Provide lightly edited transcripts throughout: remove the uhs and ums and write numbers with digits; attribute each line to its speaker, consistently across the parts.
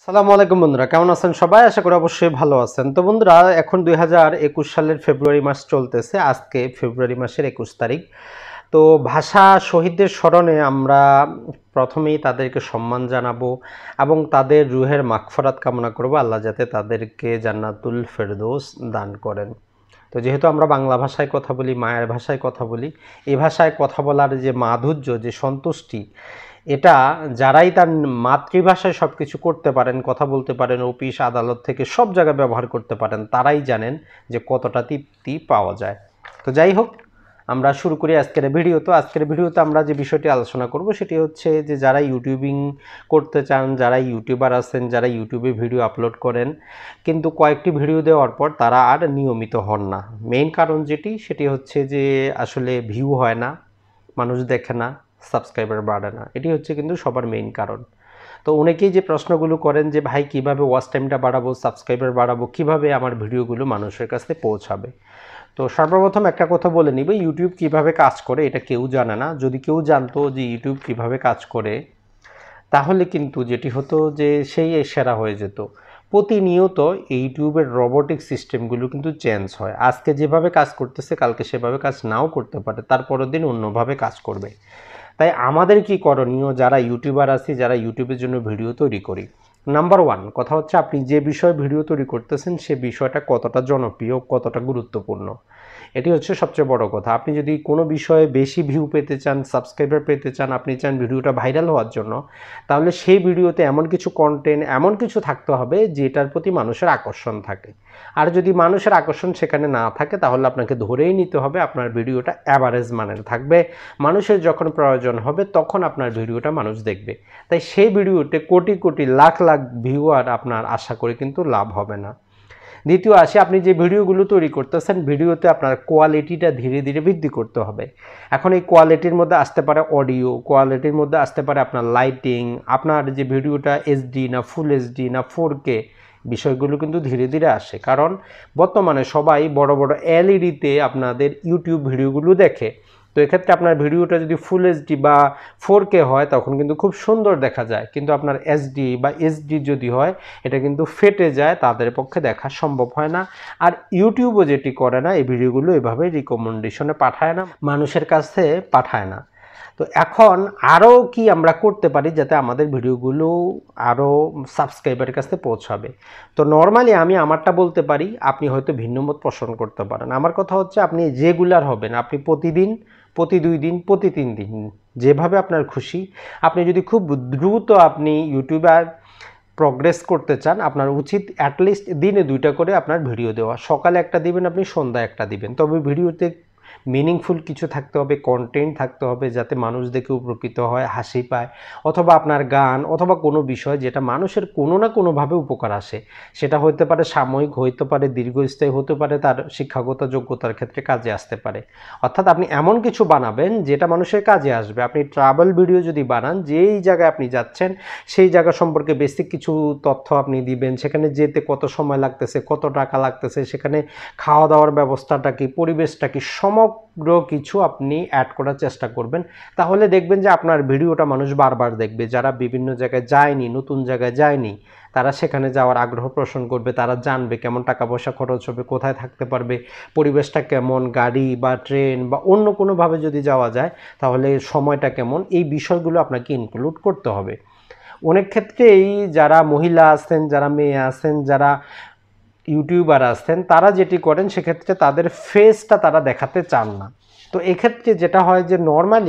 Speaker 1: সালামু আলাইকুম বন্ধুরা, কেমন আছেন সবাই? আশা করি অবশ্যই ভালো আছেন। তো বন্ধুরা, এখন 2021 সালের ফেব্রুয়ারি মাস চলতেছে। আজকে ফেব্রুয়ারি মাসের 21 তারিখ। তো ভাষা শহীদদের স্মরণে আমরা প্রথমেই তাদেরকে সম্মান জানাবো এবং তাদের রুহের মাগফিরাত কামনা করব। আল্লাহ যাতে তাদেরকে জান্নাতুল ফেরদৌস দান করেন। তো যেহেতু আমরা বাংলা ভাষায় কথা বলি, মায়ের ভাষায় কথা বলি, এই ভাষায় কথা বলার যে মাধুর্য, যে সন্তুষ্টি, এটা যারাই তার মাতৃভাষায় সব কিছু করতে পারেন, কথা বলতে পারেন, অফিস আদালত থেকে সব জায়গায় ব্যবহার করতে পারেন, তারাই জানেন যে কতটা তৃপ্তি পাওয়া যায়। তো যাই হোক, আমরা শুরু করি আজকের ভিডিও। তো আজকের ভিডিওতে আমরা যে বিষয়টি আলোচনা করব সেটি হচ্ছে যে যারা ইউটিউবিং করতে চান, যারা ইউটিউবার আছেন, যারা ইউটিউবে ভিডিও আপলোড করেন কিন্তু কয়েকটি ভিডিও দেওয়ার পর তারা আর নিয়মিত হন না। মেইন কারণ সেটি হচ্ছে যে আসলে ভিউ হয় না, মানুষ দেখে না, সাবস্ক্রাইবার বাড়ে না। এটি হচ্ছে কিন্তু সবার মেইন কারণ। তো অনেকেই যে প্রশ্নগুলো করেন যে ভাই কিভাবে ওয়াচ টাইমটা বাড়াবো, সাবস্ক্রাইবার বাড়াবো, কিভাবে আমার ভিডিওগুলো মানুষের কাছে পৌঁছাবে। তো সর্বপ্রথম একটা কথা বলে নিব, ইউটিউব কিভাবে কাজ করে এটা কেউ জানে না। যদি কেউ জানতো যে ইউটিউব কিভাবে কাজ করে, তাহলে কিন্তু যেটি হতো যে সেই সেরা হয়ে যেত। প্রতিনিয়ত ইউটিউবের রোবোটিক সিস্টেমগুলো কিন্তু চেঞ্জ হয়। আজকে যেভাবে কাজ করতেছে কালকে সেভাবে কাজ নাও করতে পারে, তারপরের দিন অন্যভাবে কাজ করবে। তাই আমাদের কি করণীয়, যারা ইউটিউবার আছি, যারা ইউটিউবের জন্য ভিডিও তৈরি করি? নাম্বার ওয়ান কথা হচ্ছে, আপনি যে বিষয়ে ভিডিও তৈরি করতেছেন সে বিষয়টা কতটা জনপ্রিয়, কতটা গুরুত্বপূর্ণ, এটি হচ্ছে সবচেয়ে বড় কথা। আপনি যদি কোনো বিষয়ে বেশি ভিউ পেতে চান, সাবস্ক্রাইবার পেতে চান, আপনি চান ভিডিওটা ভাইরাল হওয়ার জন্য, তাহলে সেই ভিডিওতে এমন কিছু কন্টেন্ট, এমন কিছু থাকতে হবে যেটার প্রতি মানুষের আকর্ষণ থাকে। আর যদি মানুষের আকর্ষণ সেখানে না থাকে, তাহলে আপনাকে ধরেই নিতে হবে আপনার ভিডিওটা অ্যাভারেজ মানের থাকবে। মানুষের যখন প্রয়োজন হবে তখন আপনার ভিডিওটা মানুষ দেখবে। তাই সেই ভিডিওতে কোটি কোটি লাখ লাখ ভিউয়ার আপনার আশা করে কিন্তু লাভ হবে না। দ্বিতীয় আসে, আপনি যে ভিডিওগুলো তৈরি করতেছেন ভিডিওতে আপনার কোয়ালিটিটা ধীরে ধীরে বৃদ্ধি করতে হবে। এখন এই কোয়ালিটির মধ্যে আসতে পারে অডিও, কোয়ালিটির মধ্যে আসতে পারে আপনার লাইটিং, আপনার যে ভিডিওটা এইচডি না ফুল এইচডি না 4K, বিষয়গুলো কিন্তু ধীরে ধীরে আসে। কারণ বর্তমানে সবাই বড় বড় এলইডিতে আপনাদের ইউটিউব ভিডিওগুলো দেখে। তো এক্ষেত্রে আপনার ভিডিওটা যদি ফুল এইচডি বা 4K হয় তখন কিন্তু খুব সুন্দর দেখা যায়, কিন্তু আপনার এসডি বা এইচডি যদি হয় এটা কিন্তু ফেটে যায়, তাদের পক্ষে দেখা সম্ভব হয় না। আর ইউটিউবও যেটি করে না, এই ভিডিওগুলো এভাবে রিকমেন্ডেশনে পাঠায় না, মানুষের কাছে পাঠায় না। তো এখন আরও কি আমরা করতে পারি যাতে আমাদের ভিডিওগুলো আরও সাবস্ক্রাইবারের কাছে পৌঁছাবে? তো নর্মালি আমি আমারটা বলতে পারি, আপনি হয়তো ভিন্ন মত পোষণ করতে পারেন। আমার কথা হচ্ছে, আপনি রেগুলার হবেন, আপনি প্রতিদিন, প্রতি 2 দিন, প্রতি 3 দিন, যেভাবে আপনার খুশি। আপনি যদি খুব দ্রুত আপনি ইউটিউবে প্রগ্রেস করতে চান, আপনার উচিত অ্যাটলিস্ট দিনে 2টা করে আপনার ভিডিও দেওয়া। সকালে একটা দিবেন, আপনি সন্ধ্যায় একটা দিবেন। তবে ভিডিওতে মিনিংফুল কিছু থাকতে হবে, কন্টেন্ট থাকতে হবে যাতে মানুষ দেখে উপকৃত হয়, হাসি পায়, অথবা আপনার গান অথবা কোনো বিষয় যেটা মানুষের কোনো না কোনোভাবে উপকার আসে। সেটা হতে পারে সাময়িক, হতে পারে দীর্ঘস্থায়ী, হতে পারে তার শিক্ষাগত যোগ্যতার ক্ষেত্রে কাজে আসতে পারে। অর্থাৎ আপনি এমন কিছু বানাবেন যেটা মানুষের কাজে আসবে। আপনি ট্রাভেল ভিডিও যদি বানান, যেই জায়গায় আপনি যাচ্ছেন সেই জায়গা সম্পর্কে বেসিক কিছু তথ্য আপনি দিবেন, সেখানে যেতে কত সময় লাগতেছে, কত টাকা লাগতেছে, সেখানে খাওয়া দাওয়ার ব্যবস্থাটা কি, পরিবেশটা কি, সমগ্র কিছু আপনি অ্যাড করার চেষ্টা করবেন। তাহলে দেখবেন যে আপনার ভিডিওটা মানুষ বারবার দেখবে। যারা বিভিন্ন জায়গায় যায়নি, নতুন জায়গায় যায়নি, তারা সেখানে যাওয়ার আগ্রহ পোষণ করবে। তারা জানবে কেমন টাকা পয়সা খরচ হবে, কোথায় থাকতে পারবে, পরিবেশটা কেমন, গাড়ি বা ট্রেন বা অন্য কোনোভাবে যদি যাওয়া যায় তাহলে সময়টা কেমন, এই বিষয়গুলো আপনাকে ইনক্লুড করতে হবে। অনেক ক্ষেত্রেই যারা মহিলা আছেন, যারা মেয়ে আছেন, যারা ইউটিউবার আছেন, তারা যেটি করেন সেক্ষেত্রে তাদের ফেসটা তারা দেখাতে চান না। তো এক্ষেত্রে যেটা হয় যে নর্মালি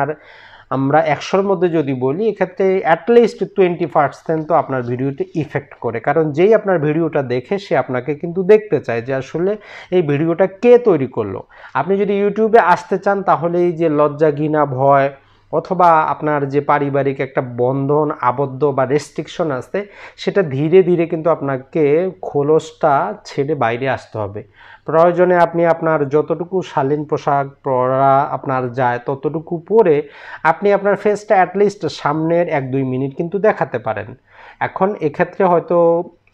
Speaker 1: আমরা 100-র মধ্যে যদি বলি, এক্ষেত্রে অ্যাটলিস্ট 20% তো আপনার ভিডিওতে ইফেক্ট করে। কারণ যেই আপনার ভিডিওটা দেখে সে আপনাকে কিন্তু দেখতে চায় যে আসলে এই ভিডিওটা কে তৈরি করলো। আপনি যদি ইউটিউবে আসতে চান তাহলে এই যে লজ্জা, ঘৃণা, ভয় অথবা আপনার যে পারিবারিক একটা বন্ধন, আবদ্ধ বা রেস্ট্রিকশন আছে, সেটা ধীরে ধীরে কিন্তু আপনাকে খোলসটা ছেড়ে বাইরে আসতে হবে। প্রয়োজনে আপনি আপনার যতটুকু শালীন পোশাক পরা আপনার যায় ততটুকু পরে আপনি আপনার ফেসটা অ্যাটলিস্ট সামনের 1-2 মিনিট কিন্তু দেখাতে পারেন। এখন এক্ষেত্রে হয়তো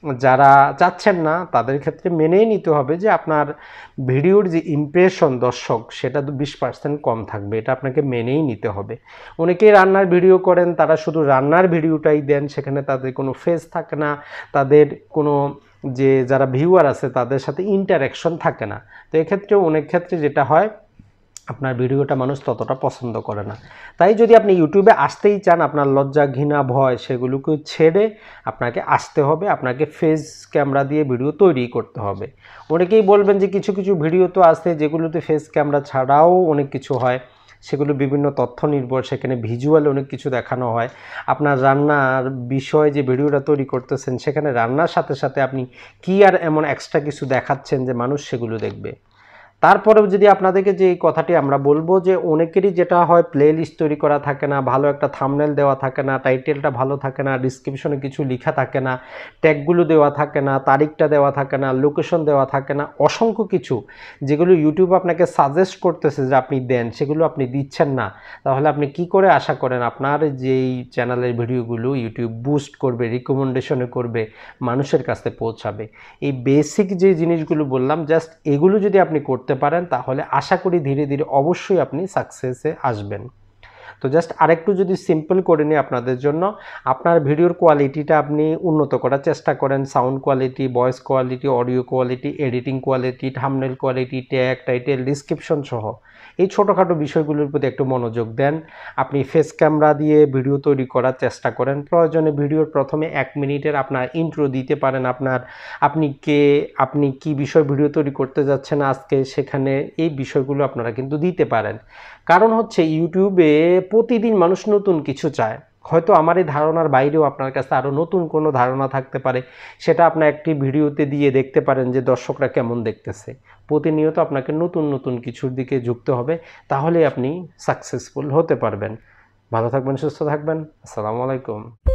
Speaker 1: যারা চাচ্ছেন না তাদের ক্ষেত্রে মেনেই নিতে হবে যে আপনার ভিডিওর যে ইমপ্রেশন দর্শক সেটা 20% কম থাকবে, এটা আপনাকে মেনেই নিতে হবে। অনেকেই রান্নার ভিডিও করেন, তারা শুধু রান্নার ভিডিওটাই দেন, সেখানে তাদের কোনো ফেস থাকে না, তাদের কোনো যে যারা ভিউয়ার আছে তাদের সাথে ইন্টারাকশন থাকে না। তো এক্ষেত্রে অনেক ক্ষেত্রে যেটা হয় আপনার ভিডিওটা মানুষ ততটা পছন্দ করে না। তাই যদি আপনি ইউটিউবে আসতেই চান, আপনার লজ্জা ঘৃণা ভয় সেগুলোকে ছেড়ে আপনাকে আসতে হবে, আপনাকে ফেস ক্যামেরা দিয়ে ভিডিও তৈরি করতে হবে। অনেকেই বলবেন যে কিছু কিছু ভিডিও তো আছে যেগুলোতে ফেস ক্যামেরা ছাড়াও অনেক কিছু হয়, সেগুলো বিভিন্ন তথ্য নির্ভর, সেখানে ভিজুয়াল অনেক কিছু দেখানো হয়। আপনার রান্নার বিষয়ে যে ভিডিওটা তৈরি করতেছেন সেখানে রান্নার সাথে সাথে আপনি কি আর এমন এক্সট্রা কিছু দেখাচ্ছেন যে মানুষ সেগুলো দেখবে। তারপরেও যদি আপনাদেরকে যে এই কথাটি আমরা বলবো যে অনেকেরই যেটা হয় প্লে লিস্ট তৈরি করা থাকে না, ভালো একটা থাম্বনেল দেওয়া থাকে না, টাইটেলটা ভালো থাকে না, ডিসক্রিপশনে কিছু লেখা থাকে না, ট্যাগগুলো দেওয়া থাকে না, তারিখটা দেওয়া থাকে না, লোকেশন দেওয়া থাকে না, অসংখ্য কিছু যেগুলো ইউটিউব আপনাকে সাজেস্ট করতেছে যে আপনি দেন, সেগুলো আপনি দিচ্ছেন না। তাহলে আপনি কি করে আশা করেন আপনার যেই চ্যানেলের ভিডিওগুলো ইউটিউব বুস্ট করবে, রিকমেন্ডেশনে করবে, মানুষের কাছে পৌঁছাবে? এই বেসিক যে জিনিসগুলো বললাম জাস্ট এগুলো যদি আপনি করতে পারেন তাহলে আশা করি ধীরে ধীরে অবশ্যই আপনি সাকসেসে আসবেন। তো জাস্ট আরেকটু যদি সিম্পল করে নিই আপনাদের জন্য, আপনার ভিডিওর কোয়ালিটিটা আপনি উন্নত করার চেষ্টা করেন, sound quality, voice quality, audio quality, editing quality, thumbnail quality, tag, title, description সহ এই ছোটোখাটো বিষয়গুলোর প্রতি একটু মনোযোগ দেন। আপনি ফেস ক্যামেরা দিয়ে ভিডিও তৈরি করার চেষ্টা করেন। প্রয়োজনে ভিডিওর প্রথমে 1 মিনিটের আপনার ইন্ট্রো দিতে পারেন, আপনি কে, আপনি কি বিষয় ভিডিও তৈরি করতে যাচ্ছেন আজকে, সেখানে এই বিষয়গুলো আপনারা কিন্তু দিতে পারেন। কারণ হচ্ছে ইউটিউবে প্রতিদিন মানুষ নতুন কিছু চায়। হয়তো আমার এই ধারণার বাইরেও আপনার কাছে আরও নতুন কোনো ধারণা থাকতে পারে, সেটা আপনার একটি ভিডিওতে দিয়ে দেখতে পারেন যে দর্শকরা কেমন দেখতেছে। প্রতিনিয়ত আপনাকে নতুন নতুন কিছুর দিকে ঝুঁকতে হবে, তাহলে আপনি সাকসেসফুল হতে পারবেন। ভালো থাকবেন, সুস্থ থাকবেন। আসসালামু আলাইকুম।